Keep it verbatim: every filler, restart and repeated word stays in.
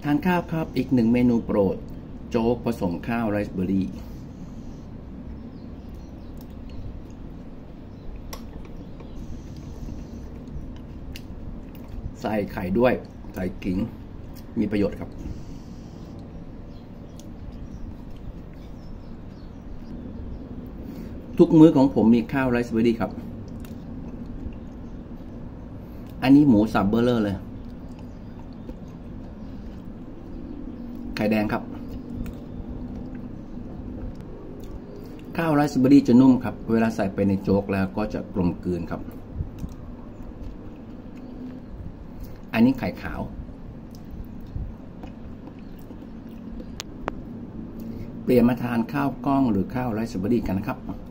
านข้าวครับอีกหนึ่งเมนูโปรดโจ๊กผสมข้าวไรซ์เบอร์รี่ใส่ไข่ด้วยใส่ขิงมีประโยชน์ครับทุกมื้อของผมมีข้าวไรซ์เบอร์รี่ครับอันนี้หมูสับเบอร์เลอร์เลยไข่แดงครับข้าวไรซ์เบอร์รี่จะนุ่มครับเวลาใส่ไปในโจ๊กแล้วก็จะกลมกลืนครับอันนี้ไข่ขาวเปลี่ยนมาทานข้าวกล้องหรือข้าวไรซ์เบอร์รี่กันนะครับ